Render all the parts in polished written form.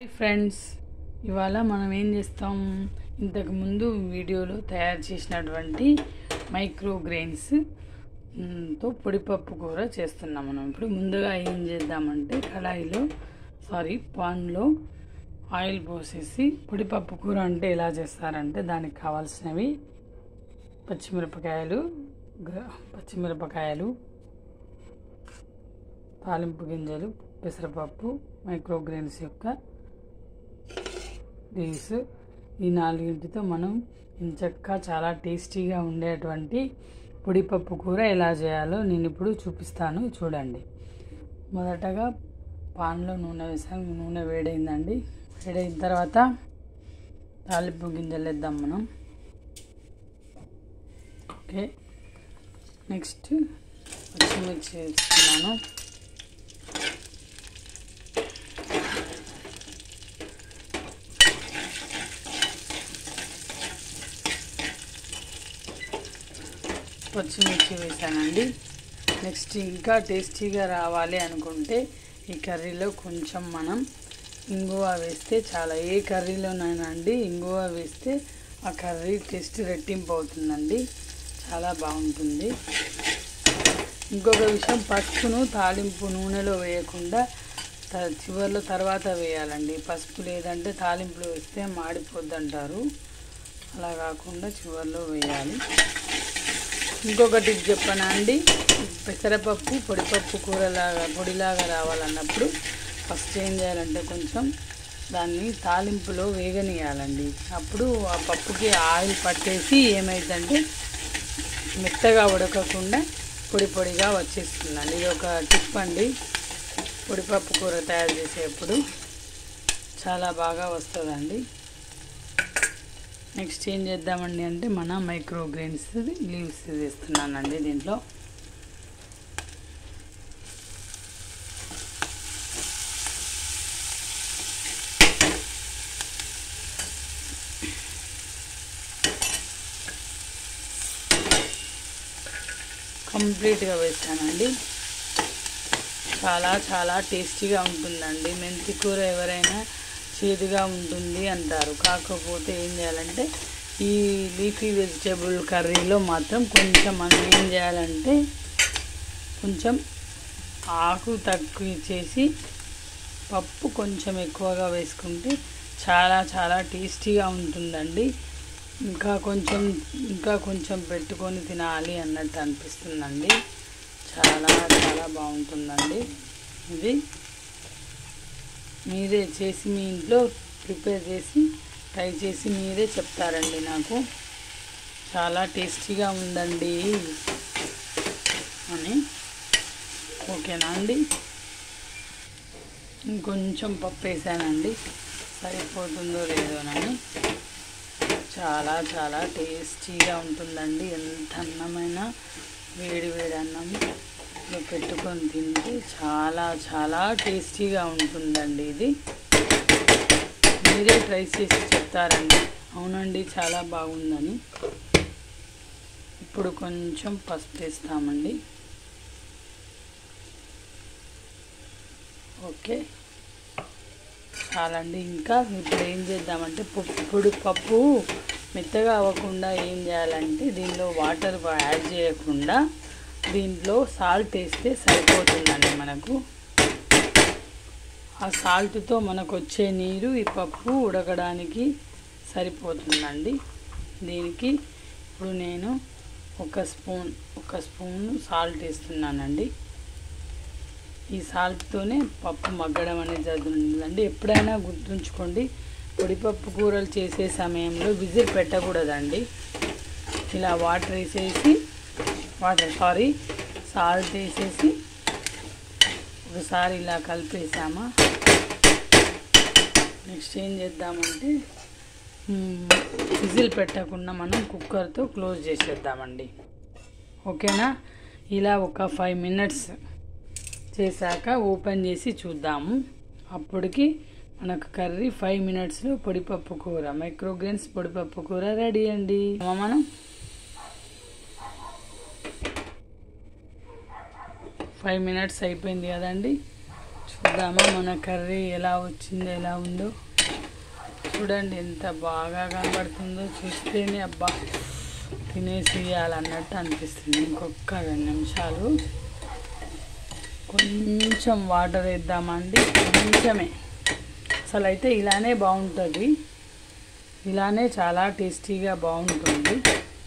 Friends, ఇవాళ మనం ఏం చేస్తాం, ఇంతకు ముందు వీడియోలో తయారు చేసినటువంటి మైక్రోగ్రెయిన్స్ తో పొడిపప్పు కూర చేస్తున్నాం. మనం ఇప్పుడు ముందుగా ఏం చేద్దామంటే పాన్లో ఆయిల్ పోసేసి, పొడిపప్పు కూర అంటే ఎలా చేస్తారంటే దానికి కావాల్సినవి పచ్చిమిరపకాయలు, తాలింపు గింజలు, పెసరపప్పు, మైక్రోగ్రెయిన్స్ యొక్క లీవ్స్, ఈ నాలుగింటితో మనం ఇంచక్కా చాలా టేస్టీగా ఉండేటువంటి పొడిపప్పు కూర ఎలా చేయాలో నేను ఇప్పుడు చూపిస్తాను, చూడండి. మొదటగా పాన్లో నూనె వేసాను. నూనె వేడైందండి. వేడైన తర్వాత తాలింపు గింజలు వేద్దాం మనం. ఓకే, నెక్స్ట్ పచ్చిమిర్చి వేస్తున్నాను. పచ్చిమిర్చి వేసానండి. నెక్స్ట్ ఇంకా టేస్టీగా రావాలి అనుకుంటే ఈ కర్రీలో కొంచెం మనం ఇంగువ వేస్తే చాలా, ఏ కర్రీలోనైనా అండి ఇంగువ వేస్తే ఆ కర్రీ టేస్ట్ రెట్టింపు అవుతుందండి, చాలా బాగుంటుంది. ఇంకొక విషయం, పసుపును తాలింపు నూనెలో వేయకుండా చివరిలో తర్వాత వేయాలండి. పసుపు లేదంటే తాలింపులో వేస్తే మాడిపోద్ది అంటారు, అలా కాకుండా చివరిలో వేయాలి. ఇంకొక టిప్ చెప్పనా అండి, పెసరపప్పు పొడిపప్పు పొడిలాగా రావాలన్నప్పుడు ఫస్ట్ ఏం చేయాలంటే కొంచెం దాన్ని తాలింపులో వేగనీయాలండి. అప్పుడు ఆ పప్పుకి ఆయిల్ పట్టేసి ఏమైందంటే మెత్తగా ఉడకకుండా పొడి పొడిగా వచ్చేస్తుందండి. ఇది ఒక టిప్ అండి, పొడిపప్పు కూర తయారు చేసేటప్పుడు చాలా బాగా వస్తుందండి. నెక్స్ట్ ఏం చేద్దామండి అంటే మన మైక్రోగ్రెయిన్స్ లీవ్స్ వేస్తున్నానండి దీంట్లో. కంప్లీట్గా వేసానండి. చాలా చాలా టేస్టీగా ఉంటుందండి. మెంతి కూర ఎవరైనా చేదుగా ఉంటుంది అంటారు, కాకపోతే ఏం చేయాలంటే ఈ లీఫీ వెజిటేబుల్ కర్రీలో మాత్రం కొంచెం మనం ఏం చేయాలంటే కొంచెం ఆకు తక్కువ చేసి పప్పు కొంచెం ఎక్కువగా వేసుకుంటే చాలా చాలా టేస్టీగా ఉంటుందండి. ఇంకా కొంచెం పెట్టుకొని తినాలి అన్నట్టు అనిపిస్తుందండి. చాలా చాలా బాగుంటుందండి. ఇది మీరే చేసి మీ ఇంట్లో ప్రిపేర్ చేసి ట్రై చేసి మీరే చెప్తారండి నాకు, చాలా టేస్టీగా ఉందండి అని. ఓకేనా అండి, ఇంకొంచెం పప్పు వేసానండి, సరిపోతుందో లేదోనని. చాలా చాలా టేస్టీగా ఉంటుందండి. ఎంత అన్నమైనా వేడి వేడి అన్నంలో పెట్టుకొని తింటే చాలా చాలా టేస్టీగా ఉంటుందండి. ఇది మీరే ట్రై చేసి చెప్తారండి, అవునండి చాలా బాగుందని. ఇప్పుడు కొంచెం పసుపు వేస్తామండి. ఓకే, చాలండి. ఇంకా ఇప్పుడు ఏం చేద్దామంటే పప్పు మెత్తగా అవ్వకుండా ఏం చేయాలంటే దీనిలో వాటర్ యాడ్ చేయకుండా దీంట్లో సాల్ట్ వేస్తే సరిపోతుందండి మనకు. ఆ సాల్ట్తో మనకు వచ్చే నీరు ఈ పప్పు ఉడకడానికి సరిపోతుందండి. దీనికి ఇప్పుడు నేను ఒక స్పూన్ సాల్ట్ వేస్తున్నానండి. ఈ సాల్ట్తోనే పప్పు మగ్గడం అనేది జరుగుతుందండి. ఎప్పుడైనా గుర్తుంచుకోండి, పొడిపప్పు కూరలు చేసే సమయంలో విజిల్ పెట్టకూడదండి. ఇలా సాల్ట్ వేసేసి ఒకసారి ఇలా కలిపేసామా, నెక్స్ట్ ఏం చేద్దామంటే విజిల్ పెట్టకుండా మనం కుక్కర్తో క్లోజ్ చేసేద్దామండి. ఓకేనా, ఇలా ఒక 5 minutes చేశాక ఓపెన్ చేసి చూద్దాము. అప్పటికి మనకు కర్రీ 5 minutesలో పొడిపప్పు కూర, మైక్రోగ్రెయిన్స్ పొడిపప్పు కూర రెడీ అండి. మనం 5 minutes అయిపోయింది కదండి. చూద్దామా మన కర్రీ ఎలా వచ్చిందో, ఎలా ఉందో చూడండి. ఎంత బాగా కనబడుతుందో చూస్తేనే అబ్బా తినేసేయాలన్నట్టు అనిపిస్తుంది. ఇంకొక 2 నిమిషాలు కొంచెం వాటర్ వేద్దామండి, కొంచెమే. అసలు అయితే ఇలానే బాగుంటుంది, ఇలానే చాలా టేస్టీగా బాగుంటుంది.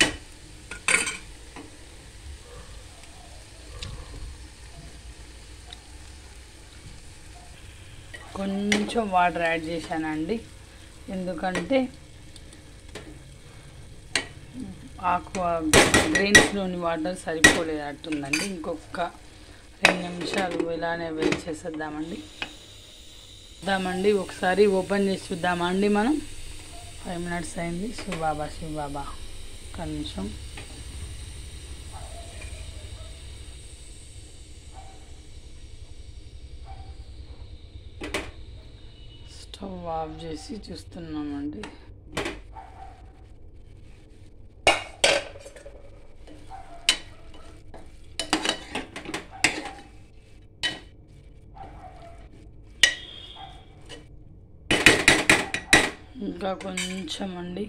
కొంచెం వాటర్ యాడ్ చేశానండి, ఎందుకంటే గ్రెయిన్స్లోని వాటర్ సరిపోలేదట్టుందండి. ఇంకొక 2 నిమిషాలు ఇలానే వెయిట్ చేసేద్దామండి. ఒకసారి ఓపెన్ చేసి చూద్దామా అండి మనం. 5 మినిట్స్ అయింది. శివబాబా ఒక నిమిషం. స్టవ్ ఆఫ్ చేసి చూస్తున్నామండి. ఇంకా కొంచెం అండి.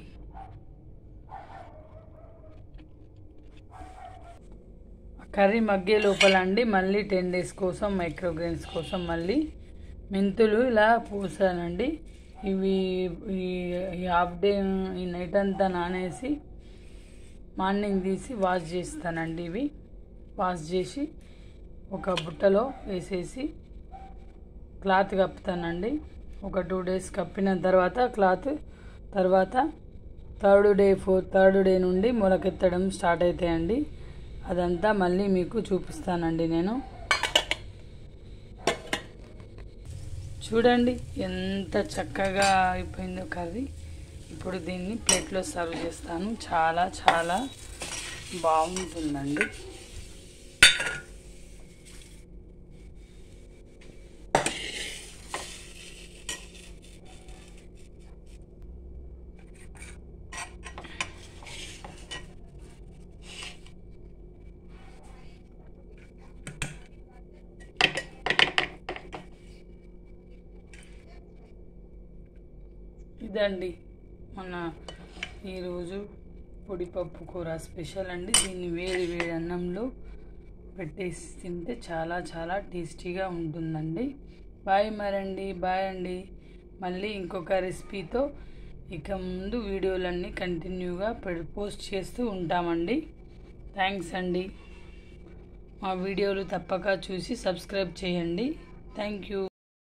కర్రీ మగ్గే లోపల అండి మళ్ళీ 10 డేస్ కోసం మైక్రోగ్రెయిన్స్ కోసం మళ్ళీ మెంతులు ఇలా పూసానండి. ఇవి ఈ హాఫ్ డే ఈ నైట్ అంతా నానేసి మార్నింగ్ తీసి వాష్ చేస్తానండి. ఇవి వాష్ చేసి ఒక బుట్టలో వేసేసి క్లాత్ కప్పుతానండి. ఒక 2 డేస్ కప్పిన తర్వాత క్లాత్ తర్వాత థర్డ్ డే నుండి మొలకెత్తడం స్టార్ట్ అవుతాయండి. అదంతా మళ్ళీ మీకు చూపిస్తానండి నేను. చూడండి ఎంత చక్కగా అయిపోయిందో కర్రీ. ఇప్పుడు దీన్ని ప్లేట్లో సర్వ్ చేస్తాను. చాలా చాలా బాగుంటుందండి. ఇదండి మన ఈరోజు పొడి పప్పు కూర స్పెషల్ అండి. దీన్ని వేడి వేడి అన్నంలో పెట్టేసి తింటే చాలా చాలా టేస్టీగా ఉంటుందండి. బాయ్ అండి. మళ్ళీ ఇంకొక రెసిపీతో ఇక ముందు వీడియోలన్నీ కంటిన్యూగా పోస్ట్ చేస్తూ ఉంటామండి. థ్యాంక్స్ అండి. మా వీడియోలు తప్పక చూసి సబ్స్క్రైబ్ చేయండి. Thank you.